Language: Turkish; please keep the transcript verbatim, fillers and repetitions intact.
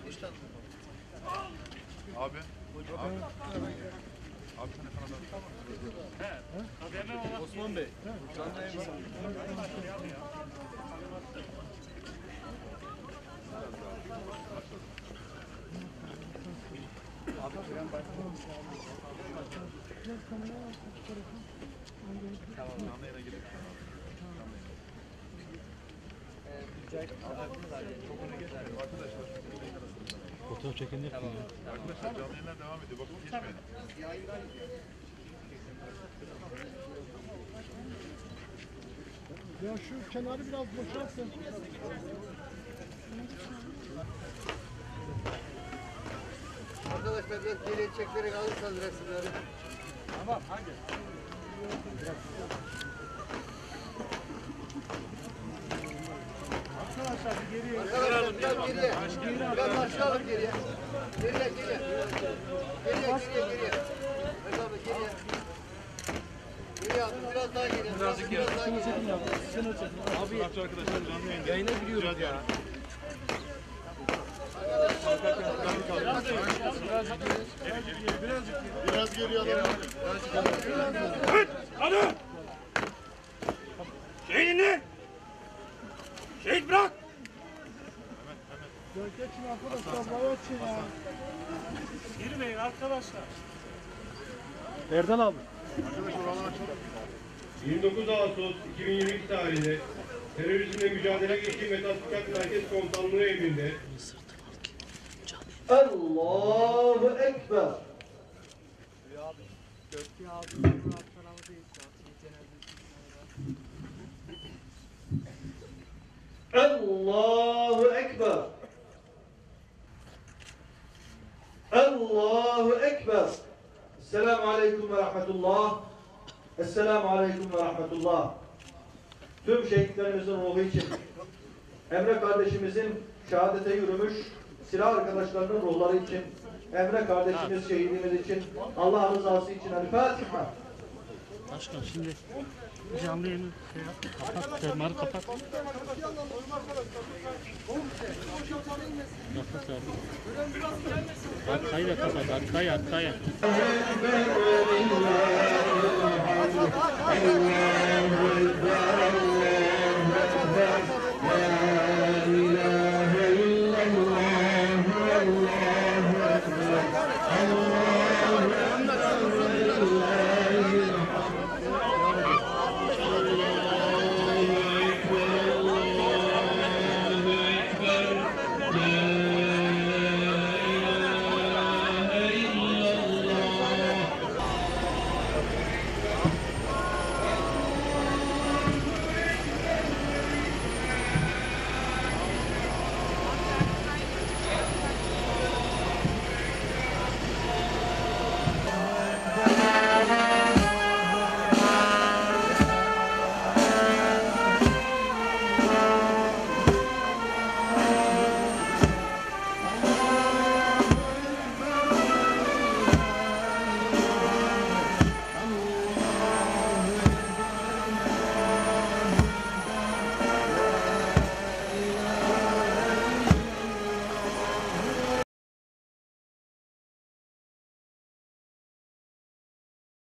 Abi. Abi. Abi sen efendim. Osman Bey. Fotoğraf çekenler tamam. Arkadaşlar canlı yayınlar devam ediyor. Bakın geçmeyin. Ya şu kenarı biraz boşaltın. Arkadaşlar biraz geriye çekerek alırsanız resimleri. Tamam, hangi? Arkadaşlar bir geriye. Arkadaşlar biraz geriye. Biraz aşağı alın geriye. Geriye geriye. Geriye geriye geriye. Mehmet abi geriye. Geriye abi biraz daha geriye. Birazcık geriye. Biraz daha geriye. Abi arkadaşlar canlı yayında. Yayına giriyoruz ya. Biraz geriye alalım. Evet, hadi! Şehidini! Şehit bırak! Ya geçin arkadaşlar, boya için ya. Girmeyin arkadaşlar. Erdal abi. yirmi dokuz Ağustos iki bin yirmi iki tarihinde terörizmle mücadele geçtiği ve tatbikat merkez komutanlığı emrinde Allahu Ekber. Allahu Ekber. Allahu Ekber. Esselamu Aleyküm ve Rahmetullah. Esselamu Aleyküm ve Rahmetullah. Tüm şehitlerimizin ruhu için, Emre kardeşimizin şehadete yürümüş silah arkadaşlarının ruhları için, Emre kardeşimiz şehidimiz için, Allah rızası için El Fatiha. Başkan şimdi canlı yayını şey yap, kapat, fermuarı kapat. Kapat abi. Arkayı da kapat, arkayı, arkayı. Allahu Ekber.